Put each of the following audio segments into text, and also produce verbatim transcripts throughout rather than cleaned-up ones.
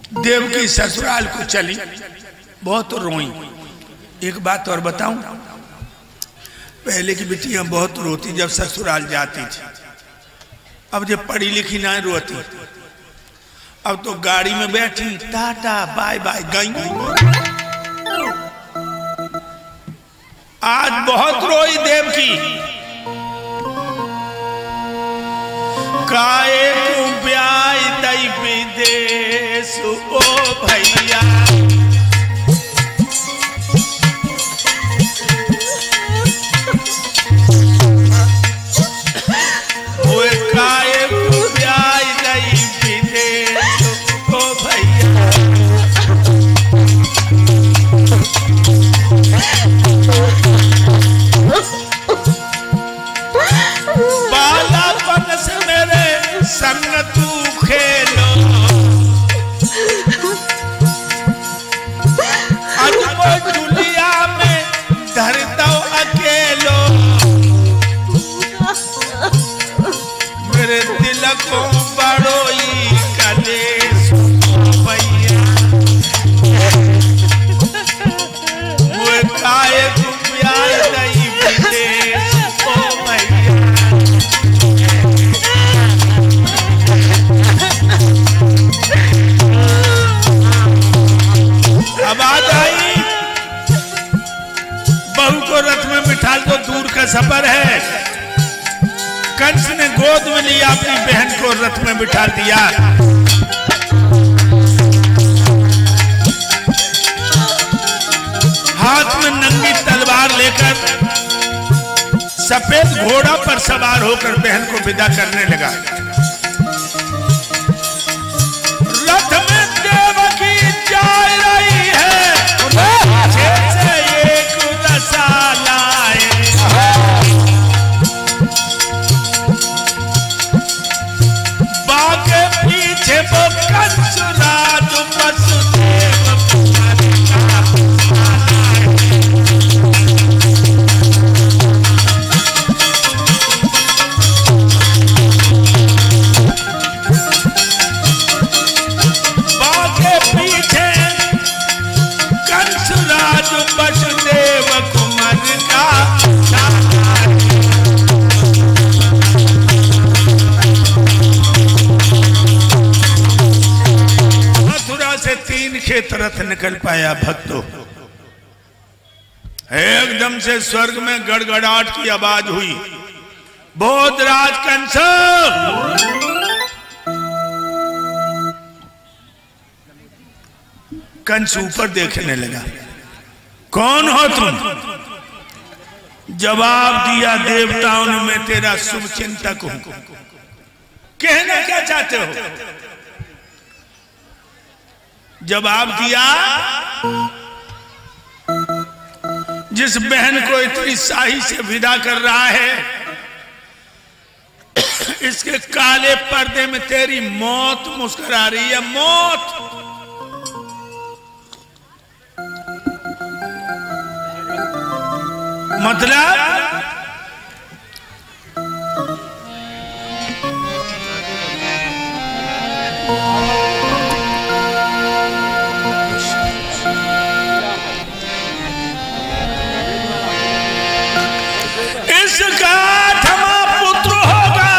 देवकी ससुराल को चली, बहुत रोई। एक बात और बताऊं, पहले की बिटियां बहुत रोती जब ससुराल जाती थी, अब जब पढ़ी लिखी ना रोती। अब तो गाड़ी में बैठी टाटा बाय बाय गई। आज बहुत रोई देवकी। काए को ब्याह दई विदेश ओ भैया, काए को ब्याह दई विदेश ओ भैया। बालापन से मेरे संग तू खेलो, अजबो दुनिया में धर दो अकेलो। मेरे दिल को बड़ोई कलेश भैया, वो काए को ब्याह दई विदेश ओ भैया। अब आ जाई, बहू को रथ में बिठा दो, दूर का सफर है। कंस ने गोद में लिया, अपनी बहन को रथ में बिठा दिया। हाथ में नंगी तलवार लेकर सफेद घोड़ा पर सवार होकर बहन को विदा करने लगा। रथ में देवकी जा रही है, जैसे एक रसाला बाके पीछे वो कंसुराज वसुदेव कुमार का बाके पीछे कंसुराज वसुदेव कुमार का से तीन खेत रथ निकल पाया। भक्तों, एकदम से स्वर्ग में गड़गड़ाहट की आवाज हुई, बोधराज कंस। कंस ऊपर देखने लगा, कौन हो तुम? जवाब दिया, देवताओं ने मैं तेरा शुभ चिंतक हूं। कहना क्या चाहते हो? जवाब दिया, जिस बहन को इतनी शाही से विदा कर रहा है, इसके काले पर्दे में तेरी मौत मुस्कुरा रही है। मौत मतलब इसका ठमा पुत्र होगा।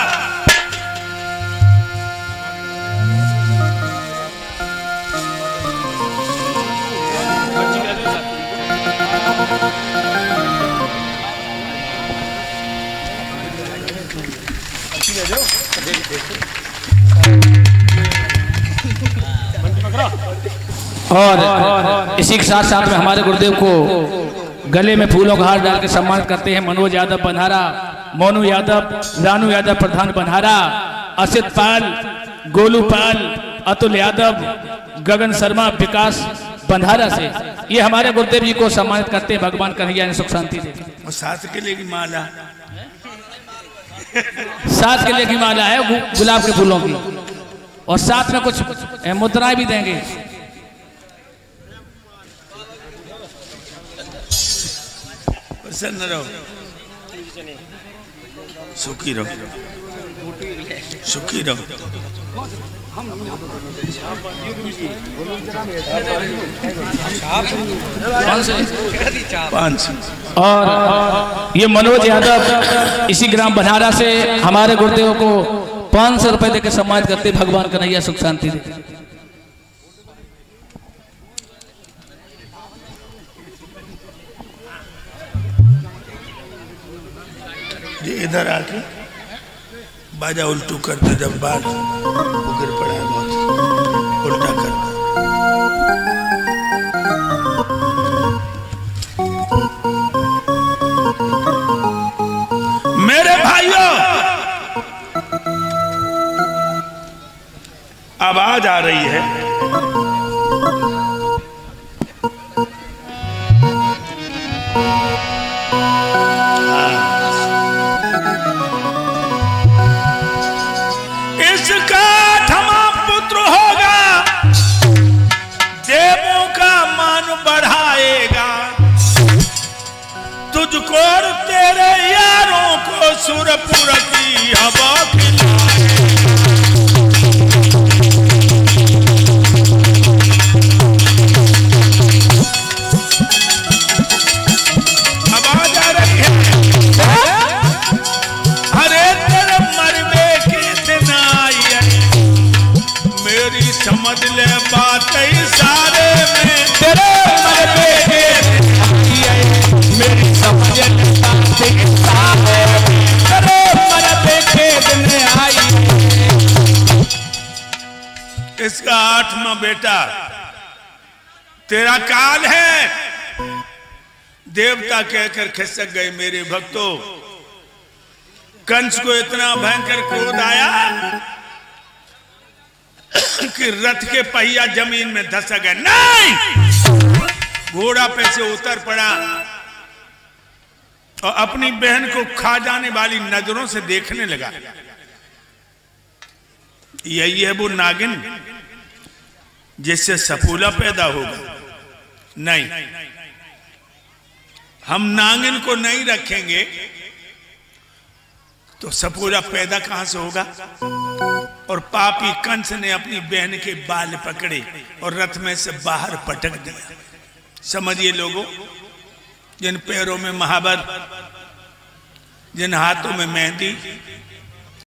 और इसी के साथ साथ में हमारे गुरुदेव को गले में फूलों का हार डाल के सम्मानित करते हैं मनोज यादव बन्हारा, मोनू यादव, रानू यादव प्रधान बन्हारा, असित पाल, गोलू पाल, अतुल यादव, गगन शर्मा, विकास बन्हारा से ये हमारे गुरुदेव जी को सम्मानित करते हैं। भगवान कन्हैया ने सुख शांति दे। और साथ के लिए की माला, साथ के लिए की माला है गुलाब के फूलों की, और साथ में कुछ मुद्राएं भी देंगे। प्रसन्न रहो, सुखी रहो। सुखी रहो। पाँच सौ। और ये मनोज यादव इसी ग्राम बनहारा से हमारे गुरुदेव को पाँच सौ रुपए देकर सम्मानित करते। भगवान कन्हैया सुख शांति दे। इधर आके बाजा उल्टू करते, जब बाल गिर पड़ा है बहुत, उल्टा करता। मेरे भाइयों, आवाज आ रही है। इसका ठमा पुत्र होगा, देवों का मान बढ़ाएगा, तुझको और तेरे यारों को सुरपुर की हवा आवाज आ रही है। हरे तेरे मरबे के दिन आई है, मेरी समझ ले बात सारे में। तेरे मरबे के दिन आई है, मेरी समझ ले बात सारे में। तेरे मरबे के दिन आई। इसका आठवां बेटा तेरा काल है। देवता कहकर खिसक गए मेरे भक्तों। कंस को इतना भयंकर क्रोध आया कि रथ के पहिया जमीन में धसक गए। नहीं, घोड़ा पे से उतर पड़ा और अपनी बहन को खा जाने वाली नजरों से देखने लगा। यही है वो नागिन जिससे सफूला पैदा होगा। नहीं, हम नागिन को नहीं रखेंगे तो सपूरा पैदा कहां से होगा। और पापी कंस ने अपनी बहन के बाल पकड़े और रथ में से बाहर पटक दिया। समझिए लोगों, जिन पैरों में महावर, जिन हाथों में मेहंदी,